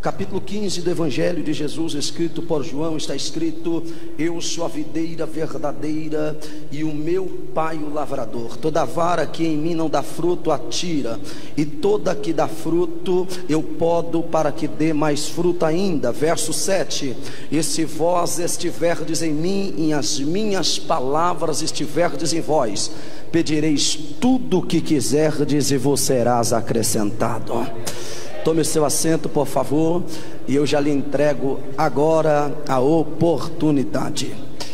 capítulo 15 do Evangelho de Jesus, escrito por João, está escrito: eu sou a videira verdadeira e o meu pai o lavrador. Toda vara que em mim não dá fruto atira, e toda que dá fruto eu podo para que dê mais fruto ainda. Verso 7: e se vós estiverdes em mim e as minhas palavras estiverdes em vós, pedireis tudo o que quiserdes e vos serás acrescentado. Tome seu assento, por favor, e eu já lhe entrego agora a oportunidade.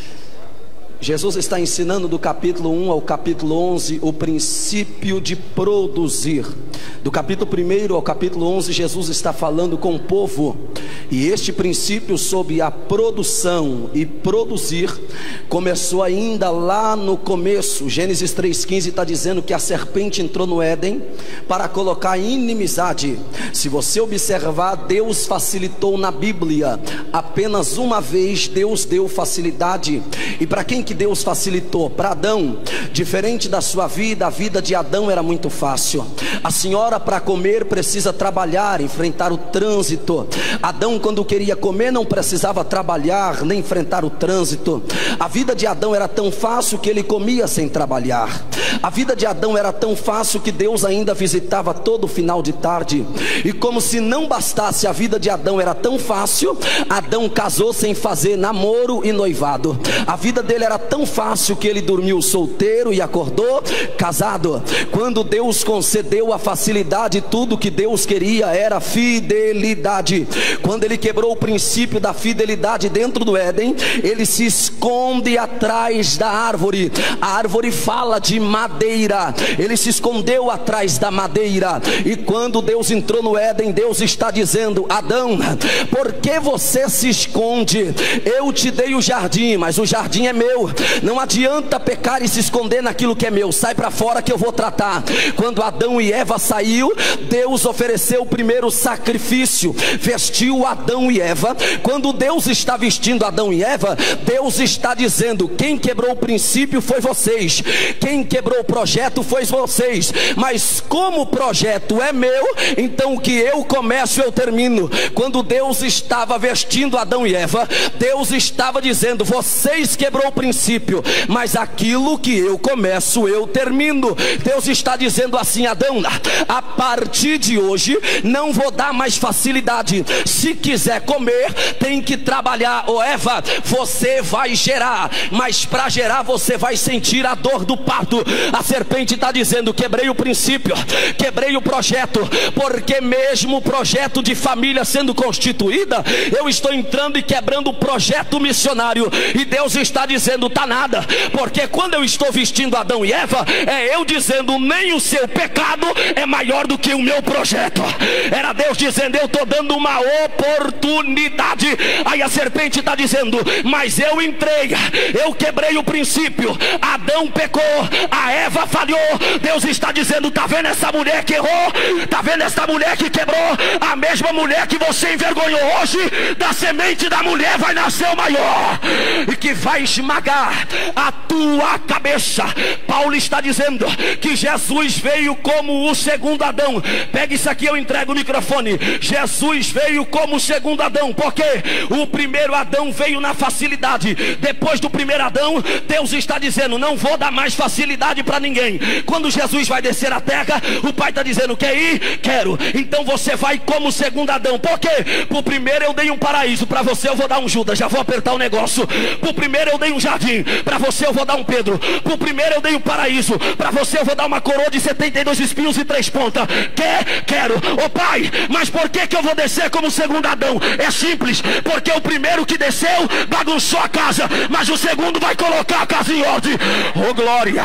Jesus está ensinando do capítulo 1 ao capítulo 11 o princípio de produzir. Do capítulo 1 ao capítulo 11, Jesus está falando com o povo, e este princípio sobre a produção e produzir começou ainda lá no começo. Gênesis 3,15 está dizendo que a serpente entrou no Éden para colocar inimizade. Se você observar, Deus facilitou na Bíblia. Apenas uma vez Deus deu facilidade. E para quem que Deus facilitou? Para Adão. Diferente da sua vida, a vida de Adão era muito fácil. A senhora, para comer, precisa trabalhar, enfrentar o trânsito. Adão, quando queria comer, não precisava trabalhar nem enfrentar o trânsito. A vida de Adão era tão fácil que ele comia sem trabalhar. A vida de Adão era tão fácil que Deus ainda visitava todo final de tarde. E como se não bastasse, a vida de Adão era tão fácil, Adão casou sem fazer namoro e noivado. A vida dele era tão fácil que ele dormiu solteiro e acordou casado. Quando Deus concedeu a facilidade, tudo que Deus queria era fidelidade. Quando ele quebrou o princípio da fidelidade dentro do Éden, ele se esconde atrás da árvore. A árvore fala de madeira, ele se escondeu atrás da madeira. E quando Deus entrou no Éden, Deus está dizendo: Adão, por que você se esconde? Eu te dei o jardim, mas o jardim é meu. Não adianta pecar e se esconder naquilo que é meu. Sai para fora que eu vou tratar. Quando Adão e Eva saiu, Deus ofereceu o primeiro sacrifício, vestiu Adão e Eva. Quando Deus está vestindo Adão e Eva, Deus está dizendo: quem quebrou o princípio foi vocês, quem quebrou o projeto foi vocês, mas como o projeto é meu, então o que eu começo eu termino. Quando Deus estava vestindo Adão e Eva, Deus estava dizendo: vocês quebrou o princípio, mas aquilo que eu começo eu termino. Deus está dizendo assim: Adão, a partir de hoje não vou dar mais facilidade. Se quiser comer, tem que trabalhar. Ô Eva, você vai gerar, mas para gerar você vai sentir a dor do parto. A serpente está dizendo: quebrei o princípio, quebrei o projeto, porque mesmo o projeto de família sendo constituída, eu estou entrando e quebrando o projeto missionário. E Deus está dizendo: tá nada, porque quando eu estou vestindo Adão e Eva, é eu dizendo: nem o seu pecado é maior do que o meu projeto. Era Deus dizendo: eu estou dando uma oportunidade. Aí a serpente está dizendo: mas eu entrei, eu quebrei o princípio. Adão pecou, a Eva falhou. Deus está dizendo: tá vendo essa mulher que errou? Tá vendo essa mulher que quebrou? A mesma mulher que você envergonhou hoje, da semente da mulher vai nascer o maior, e que vai esmagar a tua cabeça. Paulo está dizendo que Jesus veio como o segundo Adão. Pega isso aqui, eu entrego o microfone. Jesus veio como o segundo Adão, porque o primeiro Adão veio na facilidade. Depois do primeiro Adão, Deus está dizendo: não vou dar mais facilidade para ninguém. Quando Jesus vai descer a terra, o Pai está dizendo: quer ir? Quero. Então você vai como o segundo Adão. Por quê? Pro primeiro eu dei um paraíso, para você eu vou dar um Judas. Já vou apertar o negócio. Pro primeiro eu dei um jardim, para você eu vou dar um Pedro. Pro primeiro eu dei um paraíso, para você eu vou dar uma coroa de 72 espinhos e 3 pontas. Quer? Quero. Ô Pai, mas por que eu vou descer como o segundo Adão? É simples, porque o primeiro que desceu bagunçou a casa, mas o segundo vai colocar a casa em ordem. Ô glória,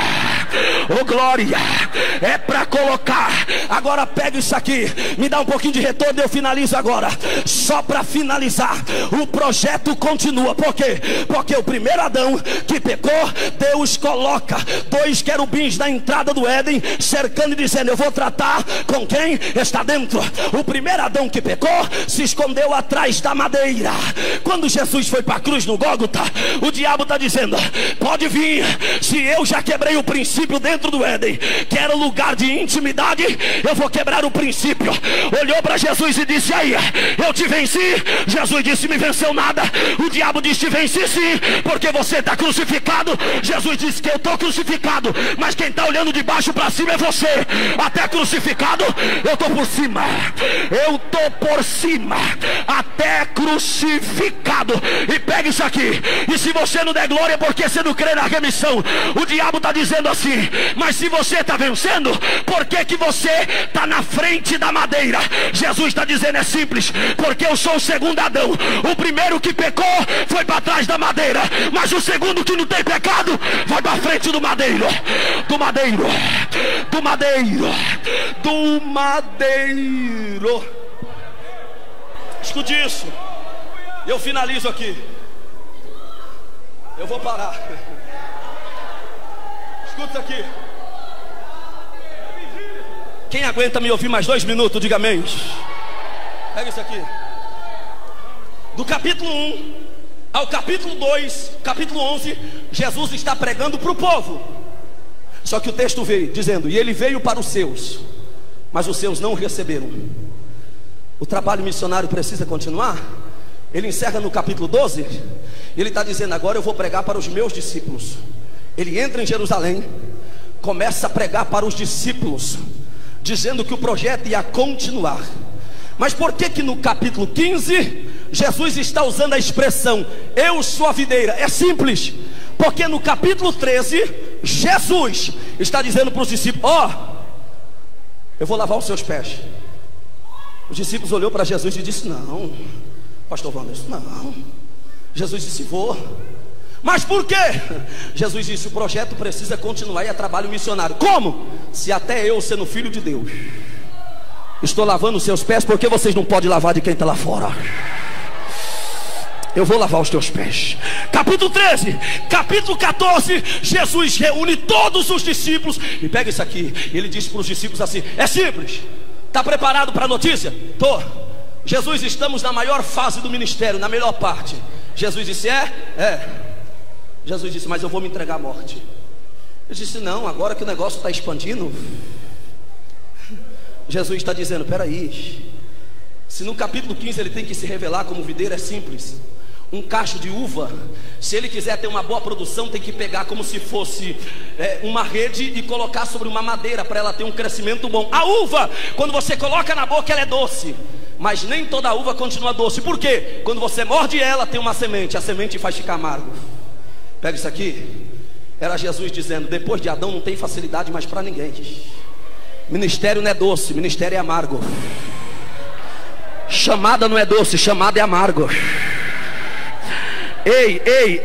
ô glória, é para colocar. Agora pega isso aqui, me dá um pouquinho de retorno e eu finalizo agora. Só para finalizar, o projeto continua. Por quê? Porque o primeiro Adão que pecou, Deus coloca 2 querubins na entrada do Éden, cercando e dizendo: eu vou tratar com quem está dentro. O primeiro Adão que pecou se escondeu escondeu atrás da madeira. Quando Jesus foi para a cruz no Gólgota, o diabo está dizendo: pode vir, se eu já quebrei o princípio dentro do Éden, que era lugar de intimidade, eu vou quebrar o princípio. Olhou para Jesus e disse: aí, eu te venci. Jesus disse: me venceu nada. O diabo disse: te venci sim, porque você está crucificado. Jesus disse que eu estou crucificado, mas quem está olhando de baixo para cima é você. Até crucificado, eu estou por cima. Eu estou por cima, até crucificado. E pega isso aqui. E se você não der glória, porque você não crê na remissão. O diabo está dizendo assim: mas se você está vencendo, por que que você está na frente da madeira? Jesus está dizendo: é simples, porque eu sou o segundo Adão. O primeiro que pecou foi para trás da madeira, mas o segundo que não tem pecado vai para frente do madeiro. Do madeiro. Do madeiro. Do madeiro. Escute isso. Eu finalizo aqui. Eu vou parar. Escuta isso aqui. Quem aguenta me ouvir mais 2 minutos, diga amém. Pega isso aqui. Do capítulo 1 ao capítulo 2, capítulo 11, Jesus está pregando para o povo. Só que o texto veio dizendo: e ele veio para os seus, mas os seus não o receberam. O trabalho missionário precisa continuar. Ele encerra no capítulo 12. Ele está dizendo: agora eu vou pregar para os meus discípulos. Ele entra em Jerusalém, começa a pregar para os discípulos, dizendo que o projeto ia continuar. Mas por que que no capítulo 15 Jesus está usando a expressão eu sou a videira? É simples, porque no capítulo 13 Jesus está dizendo para os discípulos: eu vou lavar os seus pés. Os discípulos olhou para Jesus e disse: não, pastor Wanderson, não. Jesus disse: vou. Mas por quê? Jesus disse: o projeto precisa continuar e é trabalho missionário. Como? Se até eu, sendo filho de Deus, estou lavando os seus pés, porque vocês não podem lavar de quem está lá fora? Eu vou lavar os teus pés. Capítulo 13, capítulo 14, Jesus reúne todos os discípulos. E pega isso aqui. Ele disse para os discípulos assim: é simples. Está preparado para a notícia? Tô. Jesus, estamos na maior fase do ministério, na melhor parte. Jesus disse: é. Jesus disse: mas eu vou me entregar à morte. Eu disse: não, agora que o negócio está expandindo. Jesus está dizendo: peraí, se no capítulo 15 ele tem que se revelar como videira, é simples. Um cacho de uva, se ele quiser ter uma boa produção, tem que pegar como se fosse uma rede e colocar sobre uma madeira, para ela ter um crescimento bom. A uva, quando você coloca na boca, ela é doce, mas nem toda uva continua doce. Por quê? Quando você morde ela, tem uma semente, a semente faz ficar amargo. Pega isso aqui. Era Jesus dizendo: depois de Adão não tem facilidade mais para ninguém. Ministério não é doce, ministério é amargo. Chamada não é doce, chamada é amargo. Ei,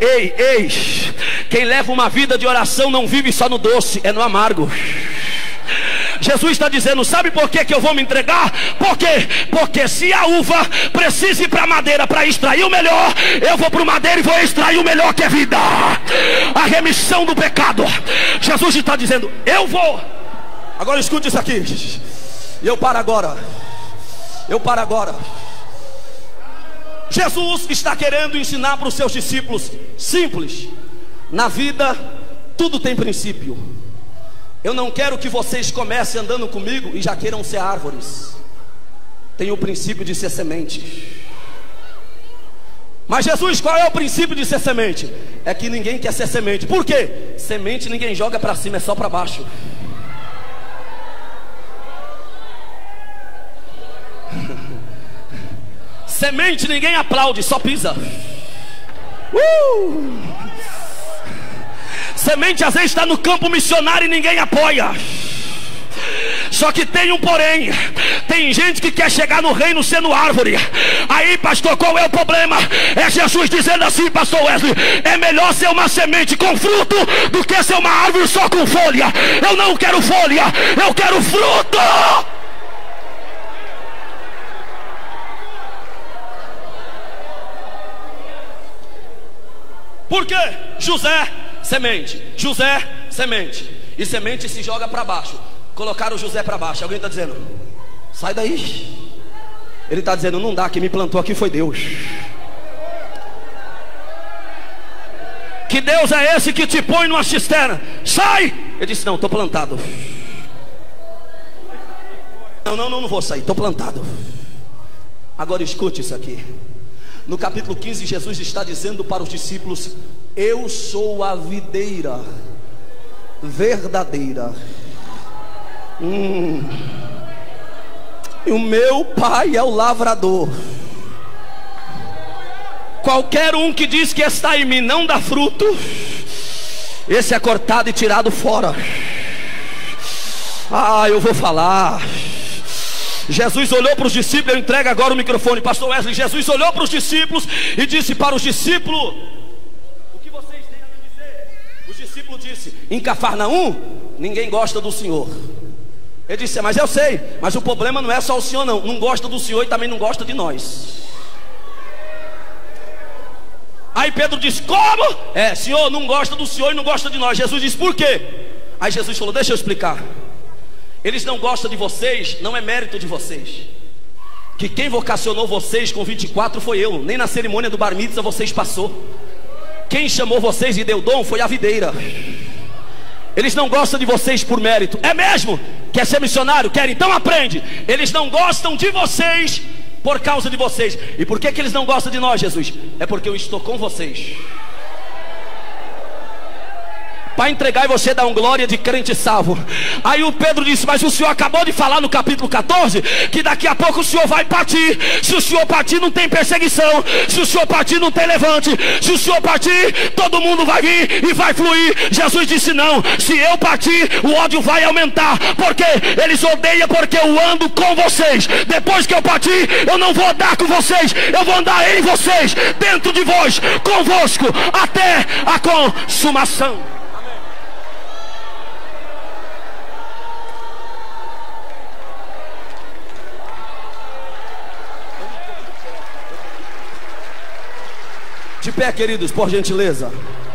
quem leva uma vida de oração não vive só no doce, é no amargo. Jesus está dizendo: sabe por que eu vou me entregar? Por quê? Porque se a uva precisa ir para a madeira para extrair o melhor, eu vou para o madeira e vou extrair o melhor, que é vida, a remissão do pecado. Jesus está dizendo: eu vou. Agora escute isso aqui. Eu paro agora. Jesus está querendo ensinar para os seus discípulos: simples, na vida tudo tem princípio. Eu não quero que vocês comecem andando comigo e já queiram ser árvores. Tem o princípio de ser semente. Mas Jesus, qual é o princípio de ser semente? É que ninguém quer ser semente. Por quê? Semente ninguém joga para cima, é só para baixo. Semente ninguém aplaude, só pisa. Semente às vezes está no campo missionário e ninguém apoia. Só que tem um porém. Tem gente que quer chegar no reino sendo árvore. Aí, pastor, qual é o problema? É Jesus dizendo assim: pastor Wesley, é melhor ser uma semente com fruto do que ser uma árvore só com folha. Eu não quero folha, eu quero fruto. Por quê? José, semente. José, semente. E semente se joga para baixo. Colocaram o José para baixo. Alguém está dizendo: sai daí. Ele está dizendo: não dá, quem me plantou aqui foi Deus. Que Deus é esse que te põe numa cisterna? Sai! Ele disse: não, estou plantado. Não vou sair, estou plantado. Agora escute isso aqui. No capítulo 15, Jesus está dizendo para os discípulos: eu sou a videira verdadeira, e o meu Pai é o lavrador. Qualquer um que diz que está em mim não dá fruto, esse é cortado e tirado fora. Eu vou falar. Jesus olhou para os discípulos. Eu entrego agora o microfone, pastor Wesley. Jesus olhou para os discípulos e disse para os discípulos: o que vocês têm a me dizer? Os discípulos disseram: em Cafarnaum ninguém gosta do Senhor. Ele disse: mas eu sei, mas o problema não é só o Senhor, não gosta do Senhor e também não gosta de nós. Aí Pedro disse: como? Senhor, não gosta do Senhor e não gosta de nós. Jesus disse: por quê? Aí Jesus falou: deixa eu explicar. Eles não gostam de vocês, não é mérito de vocês. Que quem vocacionou vocês com 24 foi eu. Nem na cerimônia do bar mitzvah vocês passou. Quem chamou vocês e deu dom foi a videira. Eles não gostam de vocês por mérito. É mesmo? Quer ser missionário? Quer? Então aprende. Eles não gostam de vocês por causa de vocês. E por que eles não gostam de nós, Jesus? É porque eu estou com vocês. Para entregar e você dar um glória de crente salvo. Aí o Pedro disse: mas o senhor acabou de falar no capítulo 14 que daqui a pouco o senhor vai partir. Se o senhor partir não tem perseguição. Se o senhor partir não tem levante. Se o senhor partir todo mundo vai vir e vai fluir. Jesus disse: não, se eu partir o ódio vai aumentar. Porque eles odeiam porque eu ando com vocês. Depois que eu partir eu não vou andar com vocês, eu vou andar em vocês, dentro de vós, convosco, até a consumação. De pé, queridos, por gentileza.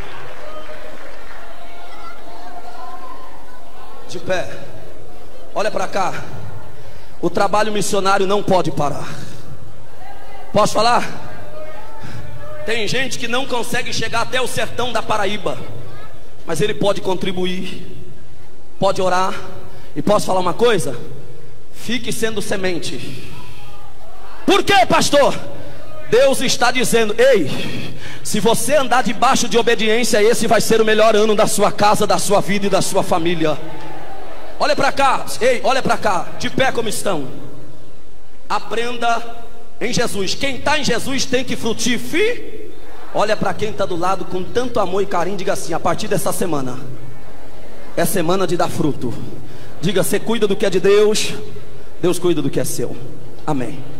De pé. Olha para cá. O trabalho missionário não pode parar. Posso falar? Tem gente que não consegue chegar até o sertão da Paraíba, mas ele pode contribuir, pode orar. E posso falar uma coisa? Fique sendo semente. Por quê, pastor? Deus está dizendo: ei, se você andar debaixo de obediência, esse vai ser o melhor ano da sua casa, da sua vida e da sua família. Olha para cá, ei, olha para cá, de pé como estão. Aprenda em Jesus. Quem está em Jesus tem que frutificar. Olha para quem está do lado com tanto amor e carinho, diga assim: a partir dessa semana é semana de dar fruto. Diga: você cuida do que é de Deus, Deus cuida do que é seu. Amém.